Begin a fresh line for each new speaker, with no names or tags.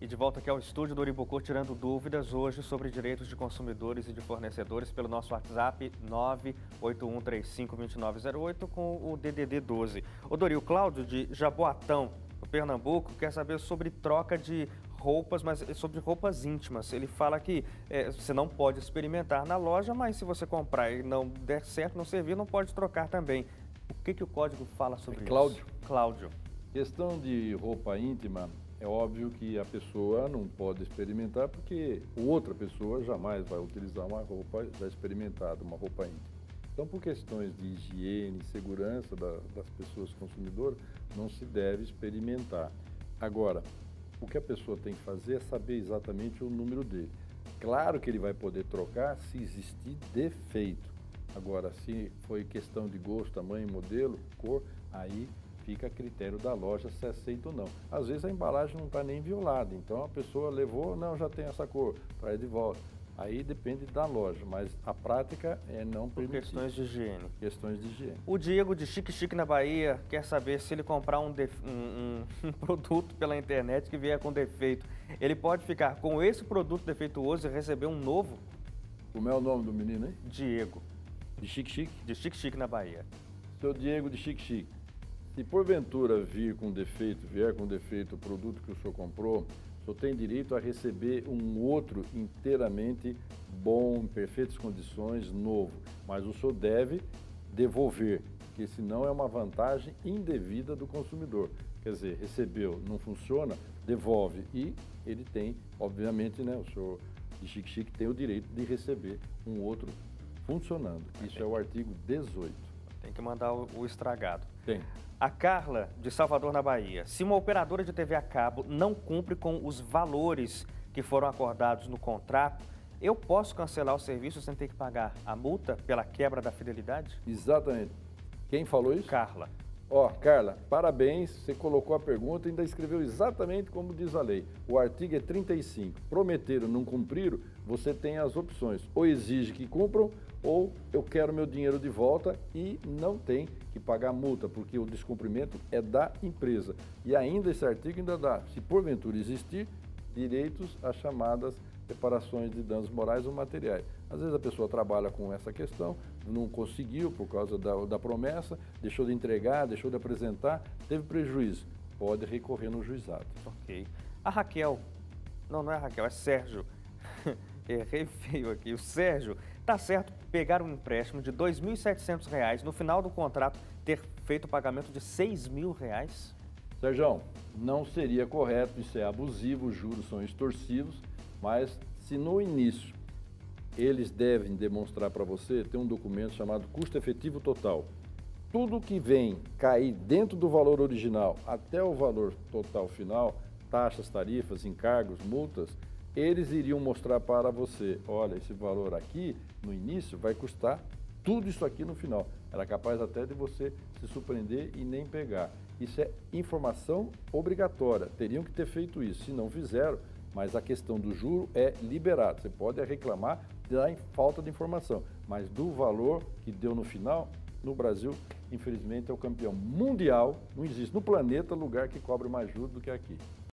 E de volta aqui ao estúdio do Uribucu, tirando dúvidas hoje sobre direitos de consumidores e de fornecedores pelo nosso WhatsApp 981352908 com o DDD 12. O Dori, o Cláudio de Jaboatão, no Pernambuco, quer saber sobre troca de roupas, mas sobre roupas íntimas. Ele fala que você não pode experimentar na loja, mas se você comprar e não der certo, não servir, não pode trocar também. O que o código fala sobre
Cláudio.
isso? Cláudio.
Questão de roupa íntima, é óbvio que a pessoa não pode experimentar porque outra pessoa jamais vai utilizar uma roupa já experimentada, uma roupa íntima. Então, por questões de higiene e segurança das pessoas consumidoras, não se deve experimentar. Agora, o que a pessoa tem que fazer é saber exatamente o número dele. Claro que ele vai poder trocar se existir defeito. Agora, se foi questão de gosto, tamanho, modelo, cor, aí fica a critério da loja se aceita ou não. Às vezes a embalagem não está nem violada, então a pessoa levou, não, já tem essa cor, traz de volta. Aí depende da loja, mas a prática é não permitir.
Por questões de higiene.
Questões de higiene.
O Diego de Chique Chique na Bahia quer saber se ele comprar um produto pela internet que vier com defeito, ele pode ficar com esse produto defeituoso e receber um novo?
Como é o nome do menino aí?
Diego.
De Chique Chique?
De Chique Chique na Bahia.
Seu Diego de Chique Chique. Se porventura vier com defeito o produto que o senhor comprou, o senhor tem direito a receber um outro inteiramente bom, em perfeitas condições, novo. Mas o senhor deve devolver, porque senão é uma vantagem indevida do consumidor. Quer dizer, recebeu, não funciona, devolve. E ele tem, obviamente, né, o senhor de Chique Chique tem o direito de receber um outro funcionando. Isso é o artigo 18.
Tem que mandar o estragado.
Tem.
A Carla, de Salvador, na Bahia. Se uma operadora de TV a cabo não cumpre com os valores que foram acordados no contrato, eu posso cancelar o serviço sem ter que pagar a multa pela quebra da fidelidade?
Exatamente. Quem falou isso?
Carla.
Ó, Carla, parabéns, você colocou a pergunta e ainda escreveu exatamente como diz a lei. O artigo é 35. Prometeram, não cumpriram, você tem as opções. Ou exige que cumpram, ou eu quero meu dinheiro de volta e não tem que pagar multa, porque o descumprimento é da empresa. E ainda esse artigo ainda dá, se porventura existir, direitos às chamadas reparações de danos morais ou materiais. Às vezes a pessoa trabalha com essa questão, não conseguiu por causa da promessa, deixou de entregar, deixou de apresentar, teve prejuízo. Pode recorrer no juizado.
Ok. A Raquel, não é a Raquel, é Sérgio. Errei feio aqui. O Sérgio, tá certo pegar um empréstimo de R$ 2.700, no final do contrato ter feito o pagamento de R$ 6.000?
Sérgio, não seria correto, isso é abusivo, os juros são extorsivos, mas se no início eles devem demonstrar para você, tem um documento chamado custo efetivo total. Tudo que vem cair dentro do valor original até o valor total final, taxas, tarifas, encargos, multas, eles iriam mostrar para você, olha, esse valor aqui, no início, vai custar tudo isso aqui no final. Era capaz até de você se surpreender e nem pegar. Isso é informação obrigatória, teriam que ter feito isso, se não fizeram, mas a questão do juro é liberado. Você pode reclamar da falta de informação, mas do valor que deu no final, no Brasil, infelizmente, é o campeão mundial, não existe no planeta lugar que cobre mais juros do que aqui.